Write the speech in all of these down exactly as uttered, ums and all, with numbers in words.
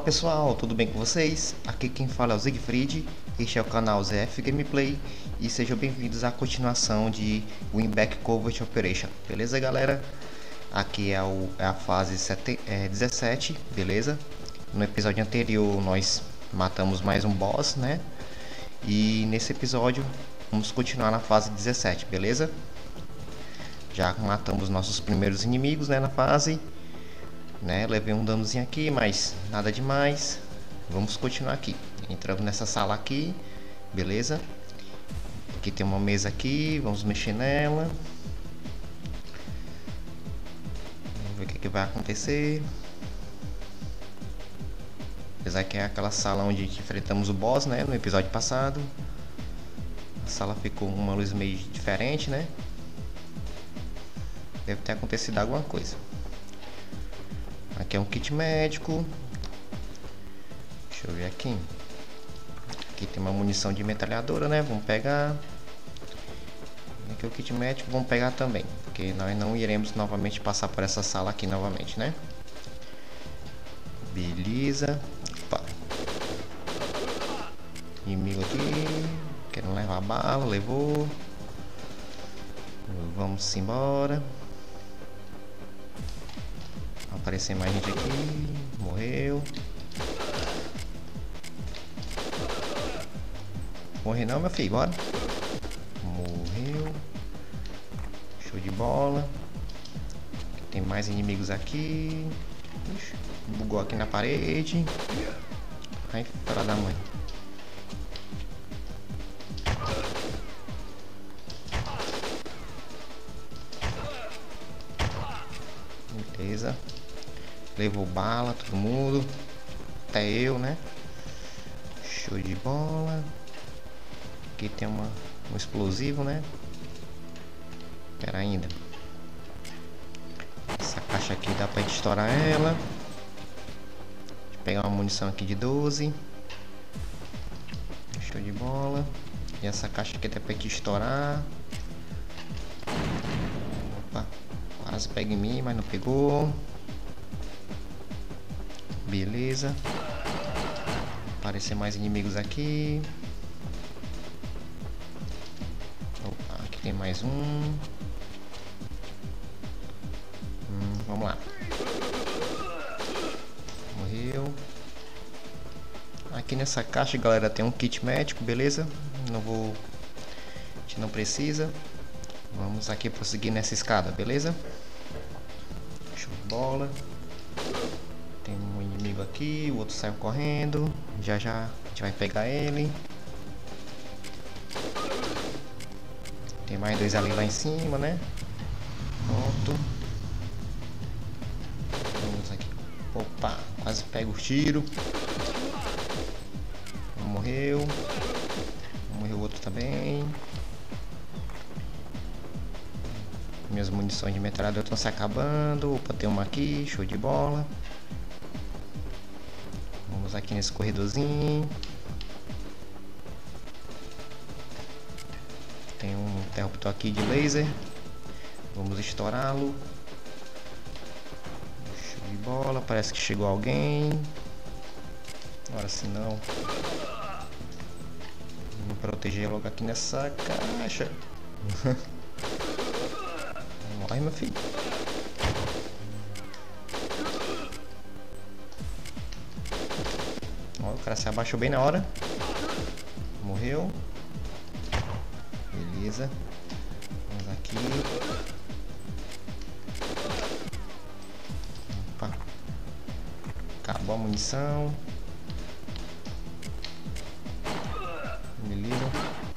pessoal, tudo bem com vocês? Aqui quem fala é o Siegfried, este é o canal Z F Gameplay e sejam bem-vindos à continuação de Winback Covert Operation, beleza galera? Aqui é, o, é a fase sete, é, dezessete, beleza? No episódio anterior nós matamos mais um boss, né? E nesse episódio vamos continuar na fase dezessete, beleza? Já matamos nossos primeiros inimigos, né, na fase, né? Levei um danozinho aqui, mas nada demais. Vamos continuar aqui. Entramos nessa sala aqui, beleza? Aqui tem uma mesa aqui, vamos mexer nela. Vamos ver o que, que vai acontecer. Apesar que é aquela sala onde enfrentamos o boss, né, no episódio passado. A sala ficou uma luz meio diferente, né? Deve ter acontecido alguma coisa. Aqui é um kit médico. Deixa eu ver aqui. Aqui tem uma munição de metralhadora, né? Vamos pegar. Aqui é o kit médico, vamos pegar também, porque nós não iremos novamente passar por essa sala aqui novamente, né? Beleza. Opa. Inimigo aqui. Querendo levar bala, levou. Vamos embora. Aparecer mais gente aqui. Morreu. Morreu não, meu filho, bora. Morreu. Show de bola. Tem mais inimigos aqui. Ixi, bugou aqui na parede. Ai, para da mãe. Beleza. Levou bala, todo mundo. Até eu, né? Show de bola. Aqui tem uma, um explosivo, né? Espera ainda. Essa caixa aqui dá pra gente estourar ela. Deixa eu pegar uma munição aqui de doze. Show de bola. E essa caixa aqui dá pra gente estourar. Opa, quase pega em mim, mas não pegou. Beleza. Aparecer mais inimigos aqui. Opa, aqui tem mais um. Hum, vamos lá. Morreu. Aqui nessa caixa, galera, tem um kit médico, beleza? Não vou... A gente não precisa. Vamos aqui prosseguir nessa escada, beleza? Show de bola. Tem um inimigo aqui, o outro saiu correndo. Já já a gente vai pegar ele. Tem mais dois ali lá em cima, né? Pronto. Vamos aqui. Opa, quase pega o tiro. Um morreu. Morreu o outro também. Minhas munições de metralhadora estão se acabando. Opa, tem uma aqui, show de bola. Vamos aqui nesse corredorzinho. Tem um interruptor aqui de laser. Vamos estourá-lo. Show de bola. Parece que chegou alguém. Agora se não. Vamos proteger logo aqui nessa caixa. Morre, meu filho. Ó, o cara se abaixou bem na hora. Morreu. Beleza. Vamos aqui. Opa. Acabou a munição. Beleza.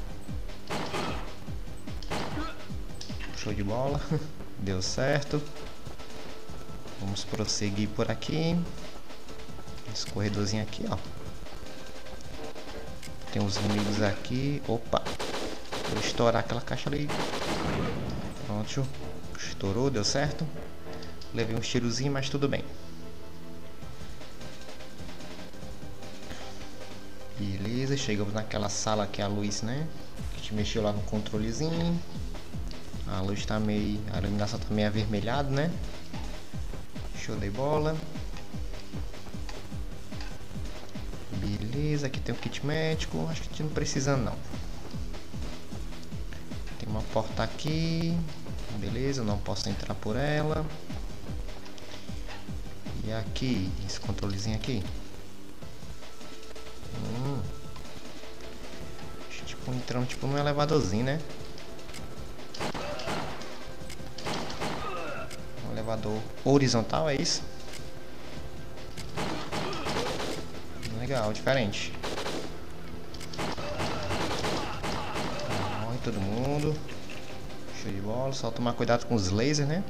Show de bola. Deu certo. Vamos prosseguir por aqui. Esse corredorzinho aqui, ó. Tem uns inimigos aqui. Opa. Vou estourar aquela caixa ali. Pronto. Estourou, deu certo. Levei um tirozinho, mas tudo bem. Beleza, chegamos naquela sala que é a luz, né? A gente mexeu lá no controlezinho. A luz tá meio... A iluminação tá meio avermelhada, né? Show de bola. Beleza, aqui tem um kit médico. Acho que a gente não precisa não. Tem uma porta aqui. Beleza, eu não posso entrar por ela. E aqui, esse controlezinho aqui. Hum. Tipo, entrando tipo num elevadorzinho, né? Um elevador horizontal, é isso? Legal, diferente. Morre todo mundo. Show de bola, só tomar cuidado com os lasers, né?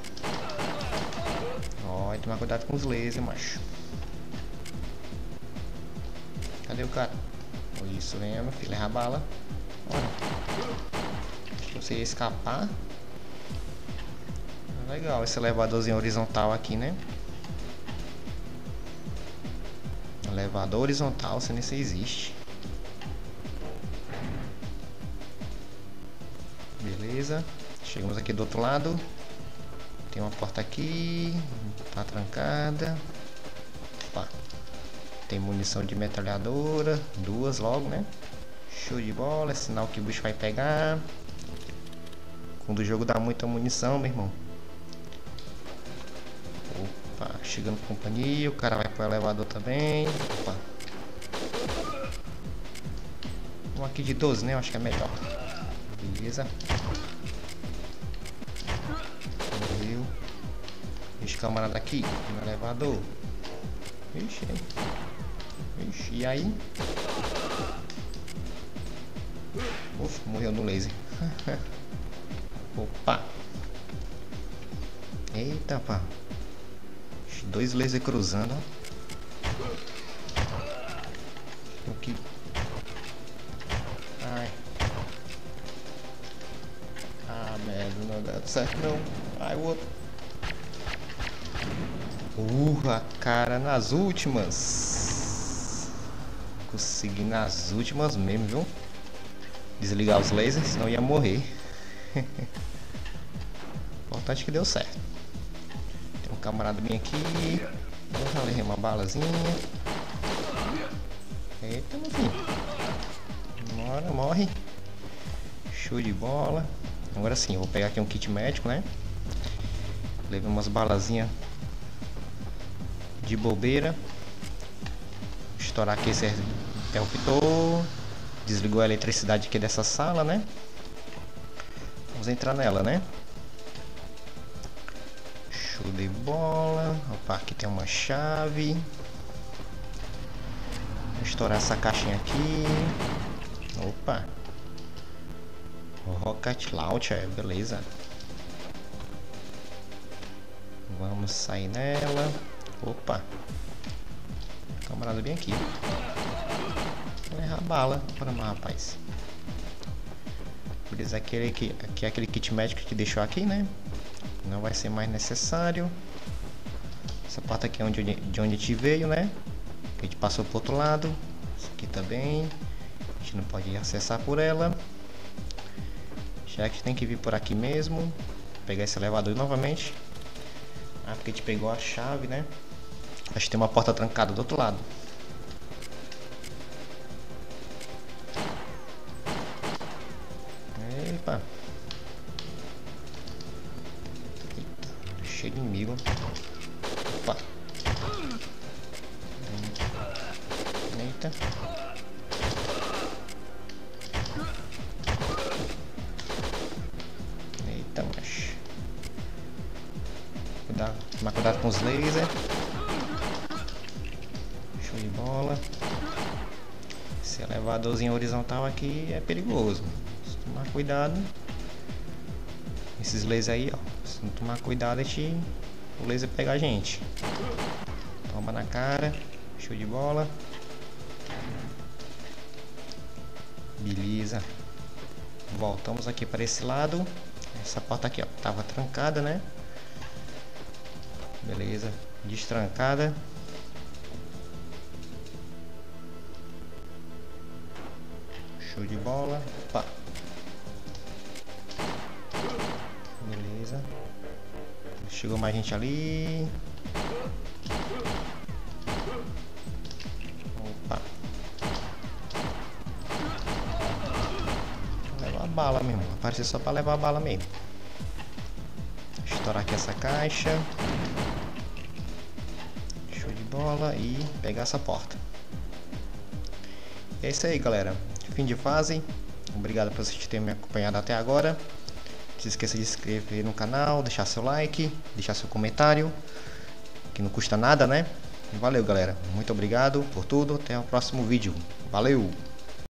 Ó, tomar cuidado com os lasers, macho. Cadê o cara? Isso mesmo, filho, leva a bala. Olha. Se você escapar. Legal esse elevadorzinho horizontal aqui, né? Elevador horizontal, se nem se existe. Beleza. Chegamos aqui do outro lado. Tem uma porta aqui. Tá trancada. Opa. Tem munição de metralhadora. Duas logo, né? Show de bola. É sinal que o bicho vai pegar. Quando o jogo dá muita munição, meu irmão. Opa. Chegando companhia. O cara vai pro elevador também. Opa. Um aqui de doze, né? Eu acho que é melhor. Beleza. Morreu. Esse camarada aqui no elevador. Ixi, ixi, e aí? Uf, morreu no laser. Opa. Eita, pá. Dois lasers cruzando. O que? Ai. Ah, merda, não dá certo não. Ai, o outro. Urra, cara, nas últimas. Consegui nas últimas mesmo, viu? Desligar os lasers, senão ia morrer. Importante que deu certo. Tem um camarada bem aqui. Vou ler uma balazinha. Eita, meu filho. Bora, morre. Show de bola. Agora sim, eu vou pegar aqui um kit médico, né? Levei umas balazinhas de bobeira. Estourar aqui esse interruptor. Desligou a eletricidade aqui dessa sala, né? Vamos entrar nela, né? Show de bola. Opa, aqui tem uma chave. Vou estourar essa caixinha aqui. Opa. Rocket Launcher, beleza. Vamos sair nela. Opa. Camarada bem aqui. Vou errar a bala. Bora lá, rapaz. Beleza, aquele aqui, aqui é aquele kit médico que deixou aqui, né? Não vai ser mais necessário. Essa porta aqui é onde, de onde a gente veio, né? A gente passou pro outro lado. Isso aqui também. A gente não pode acessar por ela. Já que tem que vir por aqui mesmo. Pegar esse elevador novamente. Ah, porque a gente pegou a chave, né? Acho que tem uma porta trancada do outro lado. Epa. Eita, cheio de inimigo. Opa. Eita. Eita, macho. Cuidado, tomar cuidado com os lasers. Show de bola. Esse elevadorzinho horizontal aqui é perigoso. Se tomar cuidado. Esses lasers aí, ó. Se não tomar cuidado, a gente, o laser pega a gente. Toma na cara. Show de bola. Beleza. Voltamos aqui para esse lado. Essa porta aqui, ó, tava trancada, né? Beleza. Destrancada. Show de bola. Opa. Beleza. Chegou mais gente ali. Opa. bala mesmo. Aparecer só pra levar a bala mesmo. Deixa eu estourar aqui essa caixa. Show de bola. E pegar essa porta. É isso aí, galera. Fim de fase. Obrigado por vocês terem me acompanhado até agora. Não se esqueça de se inscrever no canal, deixar seu like, deixar seu comentário, que não custa nada, né? Valeu, galera. Muito obrigado por tudo. Até o próximo vídeo. Valeu!